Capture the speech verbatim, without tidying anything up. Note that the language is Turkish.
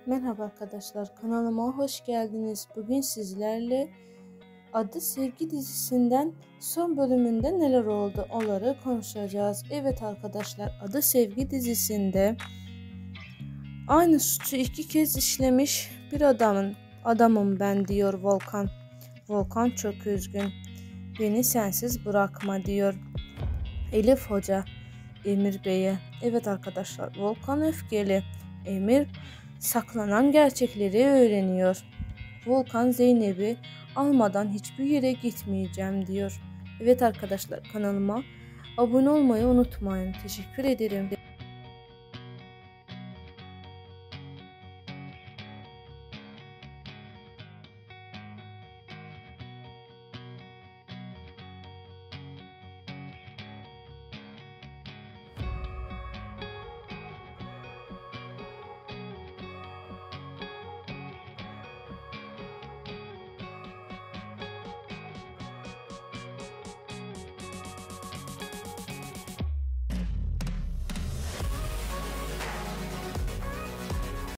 Merhaba arkadaşlar, kanalıma hoş geldiniz. Bugün sizlerle Adı Sevgi dizisinden son bölümünde neler oldu onları konuşacağız. Evet arkadaşlar, Adı Sevgi dizisinde aynı suçu iki kez işlemiş bir adamın adamım ben diyor Volkan. Volkan çok üzgün. Beni sensiz bırakma diyor Elif Hoca Emir Bey'e. Evet arkadaşlar, Volkan öfkeli. Emir saklanan gerçekleri öğreniyor. Volkan Zeynep'i almadan hiçbir yere gitmeyeceğim diyor. Evet arkadaşlar, kanalıma abone olmayı unutmayın. Teşekkür ederim.